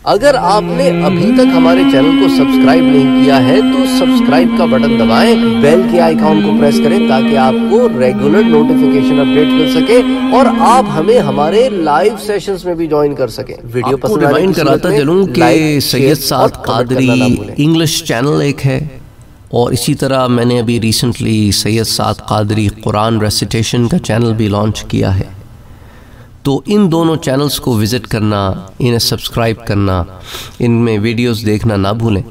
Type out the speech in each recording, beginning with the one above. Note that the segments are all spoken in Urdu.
اگر آپ نے ابھی تک ہمارے چینل کو سبسکرائب نہیں کیا ہے تو سبسکرائب کا بٹن دبائیں، بیل کے آئیکن کو پریس کریں تاکہ آپ کو ریگولر نوٹیفیکیشن اپڈیٹ مل سکے اور آپ ہمیں ہمارے لائیو سیشنز میں بھی جوائن کر سکیں۔ ویڈیو پسند آئے تو کراتا چلوں کہ سید سعد قادری انگلش چینل ایک ہے، اور اسی طرح میں نے ابھی ریسنٹلی سید سعد قادری قرآن ریسیٹیشن کا چینل بھی لانچ کیا ہے، تو ان دونوں چینلز کو وزٹ کرنا، انہیں سبسکرائب کرنا، ان میں ویڈیوز دیکھنا نہ بھولیں۔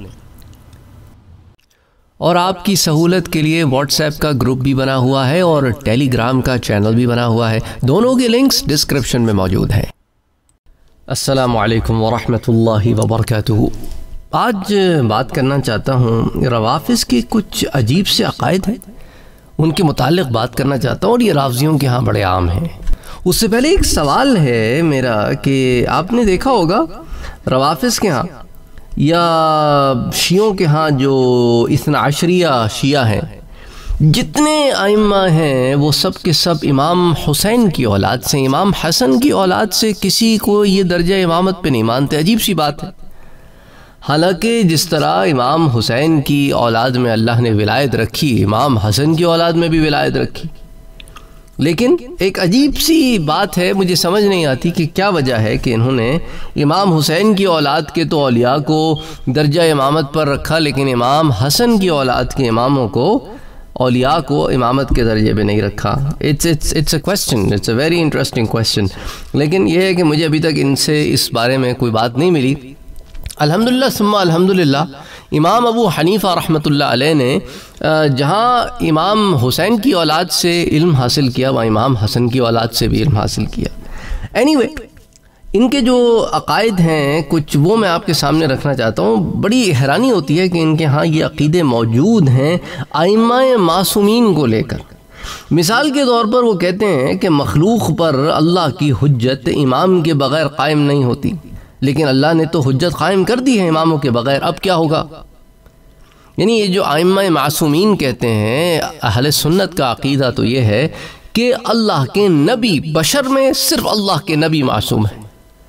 اور آپ کی سہولت کے لیے واٹس ایپ کا گروپ بھی بنا ہوا ہے اور ٹیلی گرام کا چینل بھی بنا ہوا ہے، دونوں کے لنکس ڈسکرپشن میں موجود ہیں۔ السلام علیکم ورحمۃ اللہ وبرکاتہ۔ آج بات کرنا چاہتا ہوں روافض کے کچھ عجیب سے عقائد ہیں، ان کے متعلق بات کرنا چاہتا ہوں، اور یہ رافضیوں کے ہاں بڑے عام ہیں۔ اس سے پہلے ایک سوال ہے میرا کہ آپ نے دیکھا ہوگا روافض کے ہاں یا شیعوں کے ہاں جو اثنا عشریہ شیعہ ہیں، جتنے ائمہ ہیں وہ سب کے سب امام حسین کی اولاد سے، امام حسن کی اولاد سے کسی کو یہ درجہ امامت پہ نہیں مانتے۔ عجیب سی بات ہے، حالانکہ جس طرح امام حسین کی اولاد میں اللہ نے ولایت رکھی، امام حسن کی اولاد میں بھی ولایت رکھی، لیکن ایک عجیب سی بات ہے، مجھے سمجھ نہیں آتی کہ کیا وجہ ہے کہ انہوں نے امام حسین کی اولاد کے تو اولیاء کو درجہ امامت پر رکھا، لیکن امام حسن کی اولاد کے اماموں کو، اولیاء کو امامت کے درجے پہ نہیں رکھا۔ It's a question, it's a very interesting question, لیکن یہ ہے کہ مجھے ابھی تک ان سے اس بارے میں کوئی بات نہیں ملی۔ الحمدللہ ثم الحمدللہ، امام ابو حنیفہ رحمۃ اللہ علیہ نے جہاں امام حسین کی اولاد سے علم حاصل کیا، وہاں امام حسن کی اولاد سے بھی علم حاصل کیا۔ اینی وے، ان کے جو عقائد ہیں کچھ، وہ میں آپ کے سامنے رکھنا چاہتا ہوں۔ بڑی حیرانی ہوتی ہے کہ ان کے ہاں یہ عقیدے موجود ہیں ائمہ معصومین کو لے کر۔ مثال کے طور پر وہ کہتے ہیں کہ مخلوق پر اللہ کی حجت امام کے بغیر قائم نہیں ہوتی، لیکن اللہ نے تو حجت قائم کر دی ہے اماموں کے بغیر، اب کیا ہوگا؟ یعنی یہ جو ائمہ معصومین کہتے ہیں، اہل سنت کا عقیدہ تو یہ ہے کہ اللہ کے نبی، بشر میں صرف اللہ کے نبی معصوم ہیں،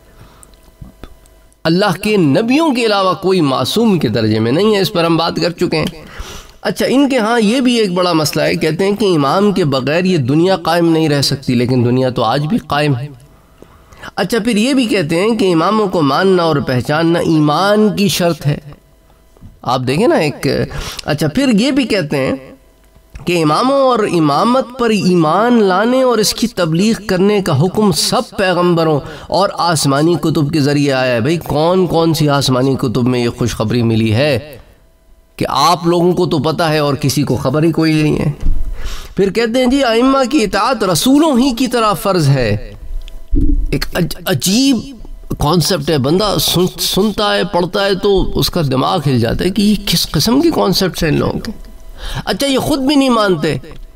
اللہ کے نبیوں کے علاوہ کوئی معصوم کے درجے میں نہیں ہے، اس پر ہم بات کر چکے ہیں۔ اچھا، ان کے ہاں یہ بھی ایک بڑا مسئلہ ہے، کہتے ہیں کہ امام کے بغیر یہ دنیا قائم نہیں رہ سکتی، لیکن دنیا تو آج بھی قائم ہے۔ اچھا، پھر یہ بھی کہتے ہیں کہ اماموں کو ماننا اور پہچاننا ایمان کی شرط ہے۔ آپ دیکھیں نا ایک۔ اچھا، پھر یہ بھی کہتے ہیں کہ اماموں اور امامت پر ایمان لانے اور اس کی تبلیغ کرنے کا حکم سب پیغمبروں اور آسمانی کتب کے ذریعے آیا ہے۔ بھئی کون کون سی آسمانی کتب میں یہ خوشخبری ملی ہے کہ آپ لوگوں کو تو پتہ ہے اور کسی کو خبر ہی کوئی نہیں ہے؟ پھر کہتے ہیں جی ائمہ کی اطاعت رسولوں ہی کی طرح فرض ہے۔ ایک عجیب کانسیپٹ ہے، بندہ سنتا ہے، پڑھتا ہے تو اس کا دماغ ہل جاتا ہے کہ یہ کس قسم کی کانسیپٹس ہیں ان لوگوں کے۔ اچھا، یہ خود بھی نہیں مانتے،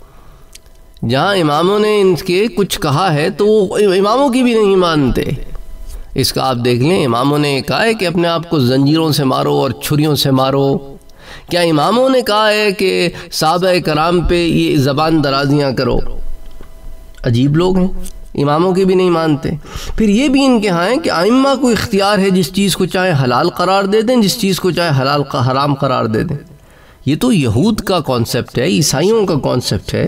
جہاں اماموں نے ان کے کچھ کہا ہے تو وہ اماموں کی بھی نہیں مانتے۔ اس کا آپ دیکھ لیں، اماموں نے کہا ہے کہ اپنے آپ کو زنجیروں سے مارو اور چھریوں سے مارو؟ کیا اماموں نے کہا ہے کہ صحابہ کرام پہ یہ زبان درازیاں کرو؟ عجیب لوگ ہیں، اماموں کے بھی نہیں مانتے۔ پھر یہ بھی ان کے ہاں ہے کہ ائمہ کو اختیار ہے، جس چیز کو چاہے حلال قرار دے دیں، جس چیز کو چاہے حرام قرار دے دیں۔ یہ تو یہود کا کانسیپٹ ہے، عیسائیوں کا کانسیپٹ ہے۔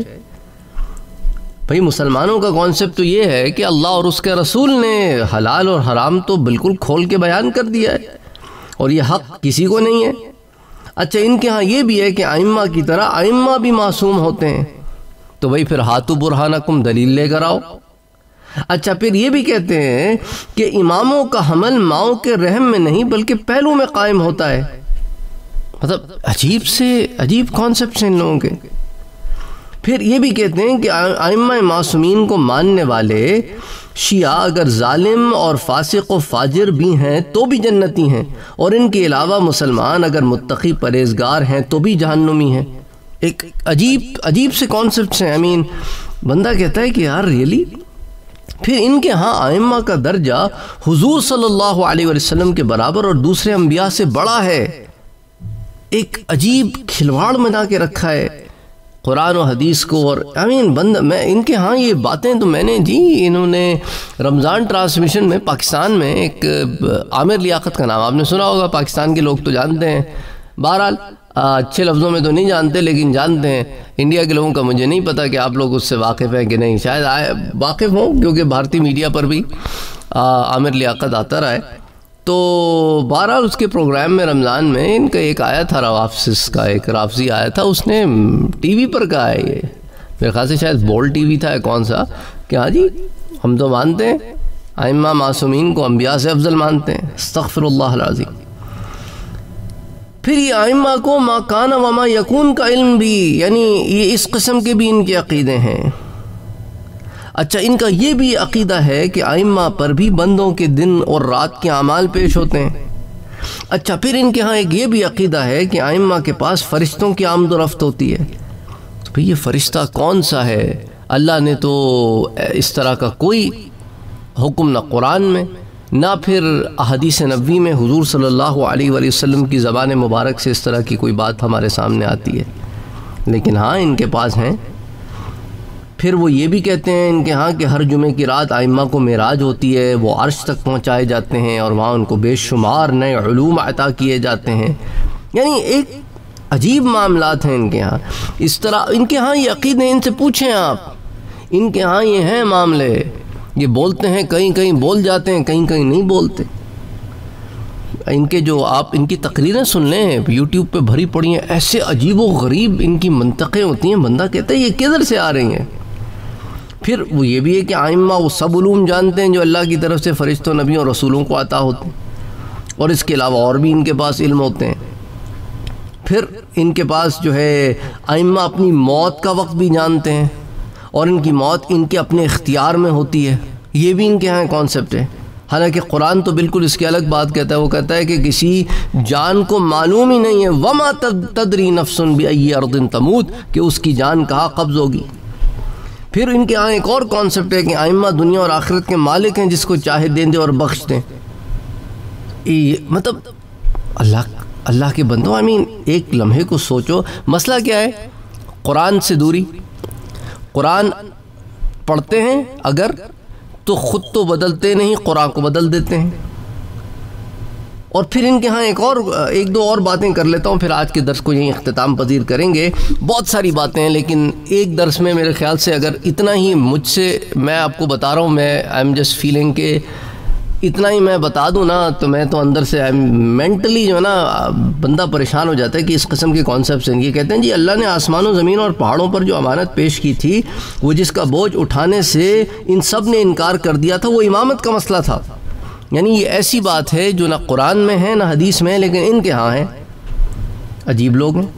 بھئی مسلمانوں کا کانسیپٹ تو یہ ہے کہ اللہ اور اس کے رسول نے حلال اور حرام تو بالکل کھول کے بیان کر دیا ہے، اور یہ حق کسی کو نہیں ہے۔ اچھا، ان کے ہاں یہ بھی ہے کہ ائمہ کی طرح ائمہ بھی معصوم ہوتے ہیں، تو بھئی پھر ہاتھو برہانکم، دلیل لے کر آؤ۔ اچھا، پھر یہ بھی کہتے ہیں کہ اماموں کا حمل ماؤں کے رحم میں نہیں بلکہ پہلو میں قائم ہوتا ہے۔ مطلب عجیب کانسیپٹس ہیں ان لوگوں کے۔ پھر یہ بھی کہتے ہیں کہ ائمہ معصومین کو ماننے والے شیعہ اگر ظالم اور فاسق و فاجر بھی ہیں تو بھی جنتی ہیں، اور ان کے علاوہ مسلمان اگر متقی پرہیزگار ہیں تو بھی جہنمی ہیں۔ ایک عجیب سے کانسیپٹس ہیں۔ بندہ کہتا ہے کہ یار ریئلی؟ پھر ان کے ہاں ائمہ کا درجہ حضور صلی اللہ علیہ وسلم کے برابر اور دوسرے انبیاء سے بڑا ہے۔ ایک عجیب کھلواڑ بنا کے رکھا ہے۔ قرآن و حدیث کو، اور میں ان کے ہاں یہ باتیں تو میں نے جی، انہوں نے رمضان ٹرانسمیشن میں پاکستان میں ایک عامر لیاقت کا نام آپ نے سنا ہوگا، پاکستان کے لوگ تو جانتے ہیں، بہرحال اچھے لفظوں میں تو نہیں جانتے لیکن جانتے ہیں، انڈیا کے لوگوں کا مجھے نہیں پتا کہ آپ لوگ اس سے واقف ہیں کہ نہیں، شاید واقف ہوں کیونکہ بھارتی میڈیا پر بھی عامر لیاقت آتا رہا ہے۔ تو بہرحال اس کے پروگرام میں رمضان میں ان کا ایک آیا تھا، روافظ کا ایک رافضی آیا تھا، اس نے ٹی وی پر کہا ہے، یہ میرے خیال سے شاید بول ٹی وی تھا کون سا، کہ ہاں جی ہم تو مانتے ہیں ائمہ معصومین کو انبیاء سے افضل مانتے ہیں، استغفر اللہ العظیم۔ پھر یہ ائمہ کو ما کان و ما یکون کا علم بھی، یعنی یہ اس قسم کے بھی ان کے عقیدے ہیں۔ اچھا، ان کا یہ بھی عقیدہ ہے کہ ائمہ پر بھی بندوں کے دن اور رات کے اعمال پیش ہوتے ہیں۔ اچھا، پھر ان کے ہاں ایک یہ بھی عقیدہ ہے کہ ائمہ کے پاس فرشتوں کی آمد و رفت ہوتی ہے۔ تو پھر یہ فرشتہ کون سا ہے؟ اللہ نے تو اس طرح کا کوئی حکم نہ قرآن میں نہ پھر احادیث نبوی میں حضور صلی اللہ علیہ وآلہ وسلم کی زبان مبارک سے اس طرح کی کوئی بات ہمارے سامنے آتی ہے، لیکن ہاں ان کے پاس ہیں۔ پھر وہ یہ بھی کہتے ہیں ان کے ہاں کہ ہر جمعے کی رات ائمہ کو معراج ہوتی ہے، وہ عرش تک پہنچائے جاتے ہیں اور وہاں ان کو بے شمار نئے علوم عطا کیے جاتے ہیں، یعنی ایک عجیب معاملات ہیں ان کے ہاں۔ اس طرح ان کے ہاں یہ عقیدے، ان سے پوچھیں آپ، ان کے ہاں یہ ہیں معاملے، یہ بولتے ہیں کہیں کہیں بول جاتے ہیں، کہیں کہیں نہیں بولتے۔ ان کے جو آپ ان کی تقریریں سن لیں یوٹیوب پہ بھری پڑی ہیں، ایسے عجیب و غریب ان کی منطقیں ہوتی ہیں، بندہ کہتا ہے یہ کدھر سے آ رہی ہیں۔ پھر وہ یہ بھی ہے کہ ائمہ وہ سب علوم جانتے ہیں جو اللہ کی طرف سے فرشتوں، نبیوں اور رسولوں کو عطا ہوتے ہیں، اور اس کے علاوہ اور بھی ان کے پاس علم ہوتے ہیں۔ پھر ان کے پاس جو ہے ائمہ اپنی موت کا وقت بھی جانتے ہیں، اور ان کی موت ان کے اپنے اختیار میں ہوتی ہے، یہ بھی ان کے ہاں کانسیپٹ ہے۔ حالانکہ قرآن تو بالکل اس کی الگ بات کہتا ہے، وہ کہتا ہے کہ کسی جان کو معلوم ہی نہیں ہے وما تدری نفس بأی ارض تموت، کہ اس کی جان کہاں قبض ہوگی۔ پھر ان کے ہاں ایک اور کانسیپٹ ہے کہ ائمہ دنیا اور آخرت کے مالک ہیں، جس کو چاہے دیں دے اور بخش دیں۔ مطلب اللہ کے بندوں، ایک لمحے کو سوچو، مسئلہ کیا ہے؟ قرآن سے دوری۔ قرآن پڑھتے ہیں اگر تو خود تو بدلتے نہیں، قرآن کو بدل دیتے ہیں۔ اور پھر ان کے ہاں ایک دو اور باتیں کر لیتا ہوں، پھر آج کے درس کو یہیں اختتام پذیر کریں گے۔ بہت ساری باتیں ہیں لیکن ایک درس میں میرے خیال سے اگر اتنا ہی مجھ سے میں آپ کو بتا رہا ہوں، آئی ایم جسٹ فیلنگ کہ اتنا ہی میں بتا دوں نا تو میں تو اندر سے مینٹلی جو ہے نا بندہ پریشان ہو جاتا ہے کہ اس قسم کے کانسیپٹس ہیں۔ یہ کہتے ہیں جی اللہ نے آسمان و زمین اور پہاڑوں پر جو امانت پیش کی تھی، وہ جس کا بوجھ اٹھانے سے ان سب نے انکار کر دیا تھا، وہ امامت کا مسئلہ تھا۔ یعنی یہ ایسی بات ہے جو نہ قرآن میں ہے نہ حدیث میں ہے، لیکن ان کے ہاں ہے۔ عجیب لوگ ہیں۔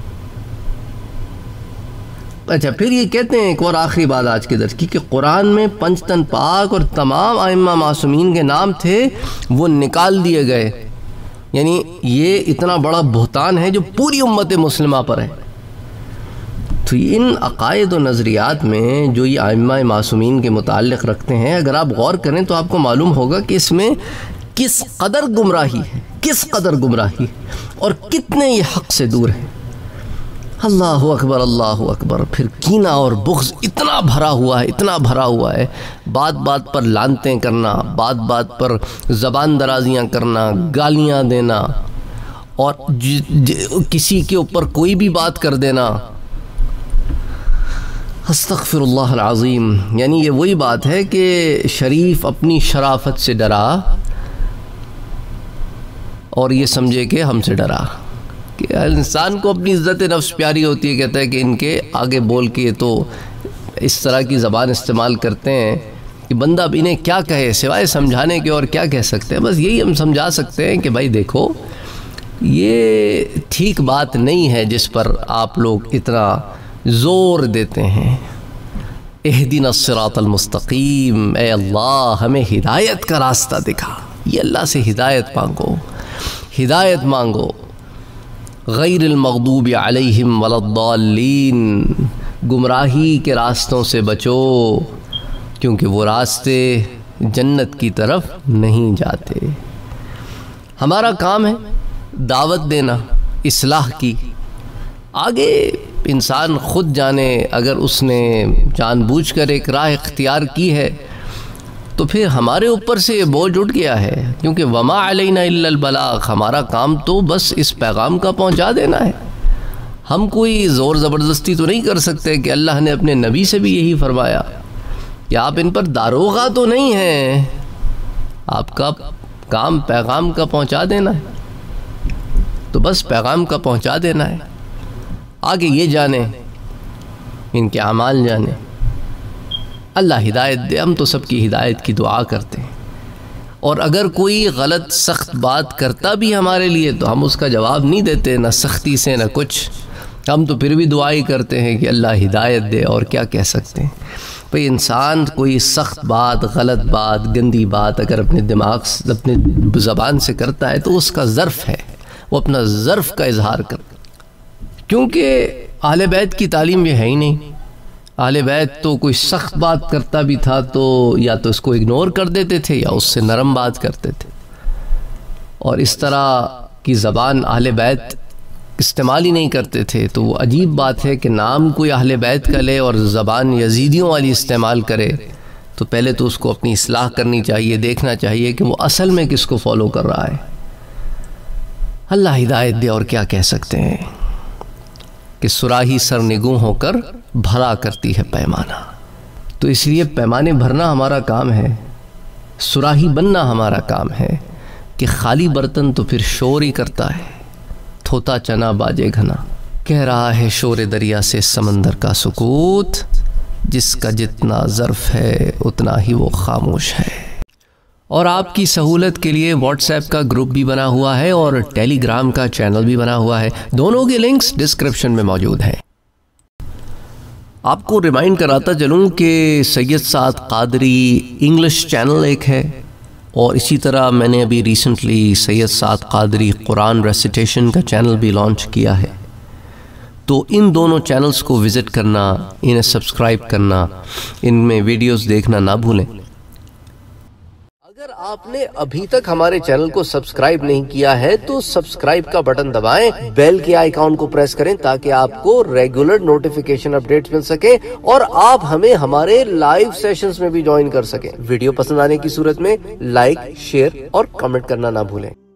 اچھا، پھر یہ کہتے ہیں ایک اور آخری بات آج کے درس کی، کہ قرآن میں پنجتن پاک اور تمام ائمہ معصومین کے نام تھے، وہ نکال دیے گئے۔ یعنی یہ اتنا بڑا بہتان ہے جو پوری امت مسلمہ پر ہے۔ تو ان عقائد و نظریات میں جو یہ ائمہ معصومین کے متعلق رکھتے ہیں، اگر آپ غور کریں تو آپ کو معلوم ہوگا کہ اس میں کس قدر گمراہی ہے، کس قدر گمراہی اور کتنے یہ حق سے دور ہیں۔ اللہ اکبر، اللہ اکبر۔ پھر کینہ اور بغض اتنا بھرا ہوا ہے، اتنا بھرا ہوا ہے، بات بات پر لعنتیں کرنا، بات بات پر زبان درازیاں کرنا، گالیاں دینا، اور کسی کے اوپر کوئی بھی بات کر دینا۔ استغفر اللہ العظیم۔ یعنی یہ وہی بات ہے کہ شریف اپنی شرافت سے ڈرا اور یہ سمجھے کہ ہم سے ڈرا۔ کہ انسان کو اپنی عزت نفس پیاری ہوتی ہے، کہتا ہے کہ ان کے آگے بول کے تو اس طرح کی زبان استعمال کرتے ہیں کہ بندہ اب انہیں کیا کہے سوائے سمجھانے کے، اور کیا کہہ سکتے ہیں؟ بس یہی ہم سمجھا سکتے ہیں کہ بھائی دیکھو، یہ ٹھیک بات نہیں ہے جس پر آپ لوگ اتنا زور دیتے ہیں۔ اہدنا الصراط المستقیم، اے اللہ ہمیں ہدایت کا راستہ دکھا۔ یہ اللہ سے ہدایت مانگو، ہدایت مانگو۔ غیر المغضوب علیہم ولا الضالین، گمراہی کے راستوں سے بچو، کیونکہ وہ راستے جنت کی طرف نہیں جاتے۔ ہمارا کام ہے دعوت دینا اصلاح کی۔ آگے انسان خود جانے اگر اس نے جان بوجھ کر ایک راہ اختیار کی ہے تو پھر ہمارے اوپر سے یہ بوجھ اٹھ گیا ہے، کیونکہ وما علینا الا البلاغ، ہمارا کام تو بس اس پیغام کا پہنچا دینا ہے۔ ہم کوئی زور زبردستی تو نہیں کر سکتے کہ اللہ نے اپنے نبی سے بھی یہی فرمایا کہ آپ ان پر داروغہ تو نہیں ہیں، آپ کا کام پیغام کا پہنچا دینا ہے، تو بس پیغام کا پہنچا دینا ہے، آگے یہ جانیں، ان کے اعمال جانیں۔ اللہ ہدایت دے، ہم تو سب کی ہدایت کی دعا کرتے ہیں، اور اگر کوئی غلط سخت بات کرتا بھی ہمارے لیے تو ہم اس کا جواب نہیں دیتے، نہ سختی سے نہ کچھ، ہم تو پھر بھی دعا ہی کرتے ہیں کہ اللہ ہدایت دے، اور کیا کہہ سکتے ہیں۔ بھئی انسان کوئی سخت بات، غلط بات، گندی بات اگر اپنے دماغ سے، اپنے زبان سے کرتا ہے تو اس کا ظرف ہے، وہ اپنا ظرف کا اظہار کرتا ہے، کیونکہ اہل بیت کی تعلیم یہ ہے ہی نہیں۔ اہل بیت تو کوئی سخت بات کرتا بھی تھا تو یا تو اس کو اگنور کر دیتے تھے یا اس سے نرم بات کرتے تھے، اور اس طرح کی زبان اہل بیت استعمال ہی نہیں کرتے تھے۔ تو وہ عجیب بات ہے کہ نام کوئی اہل بیت کا لے اور زبان یزیدیوں والی استعمال کرے، تو پہلے تو اس کو اپنی اصلاح کرنی چاہیے، دیکھنا چاہیے کہ وہ اصل میں کس کو فالو کر رہا ہے۔ اللہ ہدایت دے، اور کیا کہہ سکتے ہیں کہ صراحی سرنگوں ہو کر بھرا کرتی ہے پیمانہ، تو اس لیے پیمانے بھرنا ہمارا کام ہے، صراحی بننا ہمارا کام ہے، کہ خالی برتن تو پھر شور ہی کرتا ہے، تھوتا چنا باجے گھنا، کہہ رہا ہے شور دریا سے سمندر کا سکوت، جس کا جتنا ظرف ہے اتنا ہی وہ خاموش ہے۔ اور آپ کی سہولت کے لیے واٹس ایپ کا گروپ بھی بنا ہوا ہے اور ٹیلی گرام کا چینل بھی بنا ہوا ہے، دونوں کے لنکس ڈسکرپشن میں موجود ہیں۔ آپ کو ریمائنڈ کراتا چلوں کہ سید سعد قادری انگلش چینل ایک ہے، اور اسی طرح میں نے ابھی ریسنٹلی سید سعد قادری قرآن ریسیٹیشن کا چینل بھی لانچ کیا ہے، تو ان دونوں چینلز کو وزٹ کرنا، انہیں سبسکرائب کرنا، ان میں ویڈیوز دیکھنا نہ بھولیں۔ اگر آپ نے ابھی تک ہمارے چینل کو سبسکرائب نہیں کیا ہے تو سبسکرائب کا بٹن دبائیں، بیل کے آئیکن کو پریس کریں تاکہ آپ کو ریگولر نوٹیفیکیشن اپڈیٹس مل سکے اور آپ ہمیں ہمارے لائیو سیشنز میں بھی جوائن کر سکیں۔ ویڈیو پسند آنے کی صورت میں لائک، شیئر اور کمنٹ کرنا نہ بھولیں۔